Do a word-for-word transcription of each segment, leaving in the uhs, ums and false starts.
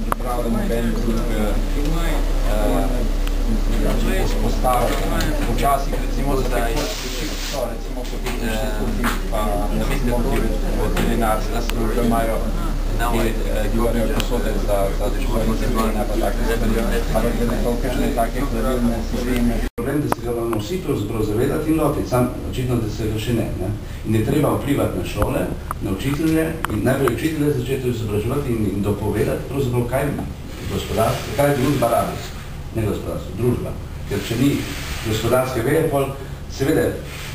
pripravljen noben drug vzpostaviti. Včasih recimo zdaj so recimo podjetniški kulti pa recimo veterinarska služba imajo divajo posode za čuvanje zemljena pa take stvari. Ampak glede to, kakšne take hladilne sisteme. Problem, da se ga moramo vsi pravzaprav zavedati in lotiti, sam očitno, da se ga še ne. ne? In je treba vplivati na šole, na učitelje in najprej učitelje začeti izobraževati in, in dopovedati pravzaprav, kaj gospodarstvo, kaj je družba rabi. Ne gospodarstvo, družba. Ker če ni gospodarske veje, pol seveda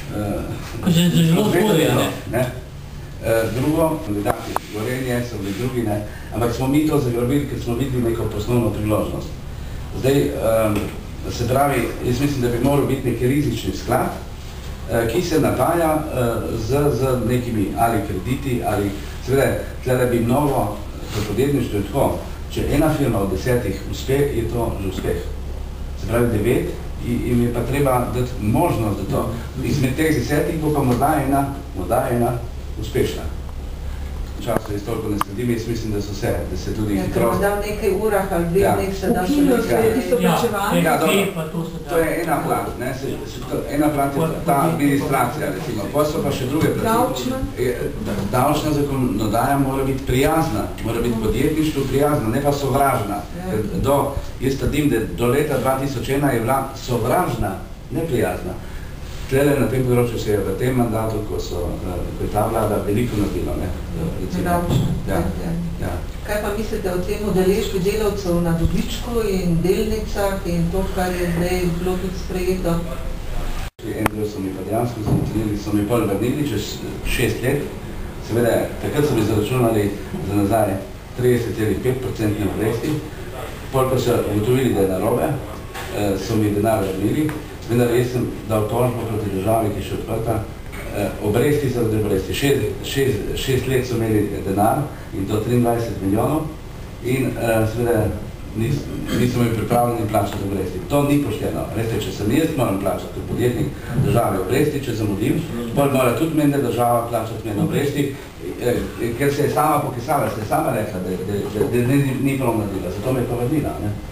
uh, ne? Uh, drugo, kandidati Gorenje, so bili drugi, ne? Ampak smo mi to zagrabili, ker smo videli neko poslovno priložnost. Zdaj, um, se pravi, jaz mislim, da bi moral biti neki rizični sklad, uh, ki se napaja uh, z, z nekimi ali krediti, ali seveda, tle bi mnogo v podjetništvu je tako, če ena firma od desetih uspe, je to že uspeh. Se pravi, devet, in je pa treba dati možnost za to. Izmed teh desetih bo pa morda ena, morda ena uspešna. Času jaz toliko ne sledim, jaz mislim, da so vse, da se tudi ja, hitro... Ja, v nekaj urah ali dve, ja. Nek se da še nekaj, ki so plačevali. Ja, dobro, to je ena plat, ne, se, se, to, ena plat je ta administracija, recimo. Pa so pa še druge plati. Davčna? Davčna zakonodaja mora biti prijazna, mora biti podjetništvo prijazna, ne pa sovražna. Ja. Do, jaz trdim, da do leta dva tisoč ena je bila sovražna, ne prijazna. Tlele na tem področju se je v tem mandatu, ko so ko je ta vlada veliko naredila, ne? Ja, ja. Ja. Kaj pa mislite o tem udeležbi delavcev na dobičku in delnicah in to, kar je zdaj bilo tudi sprejeto? En del so mi pa dejansko zamotilili, so mi pol vrnili čez šest let. Seveda, takrat so mi zaračunali za nazaj trideset celih pet procentne obresti. Pol pa so ugotovili, da je narobe, so mi denar vrnili. Vendar jaz sem dal tožbo proti državi, ki je še odprta, obresti zaradi obresti. Šest, šest, šest let so imeli denar in do triindvajset milijonov in uh, seveda nis, niso imeli pripravljeni plačati obresti. To ni pošteno. Veste, če sem jaz moram plačati kot podjetnik države obresti, če zamudim, pol mora tudi meni država plačati meni obresti, ker se je sama pokesala, se je sama rekla, da, da, da, da, da ni, ni prav naredila, zato me je pa vrnila.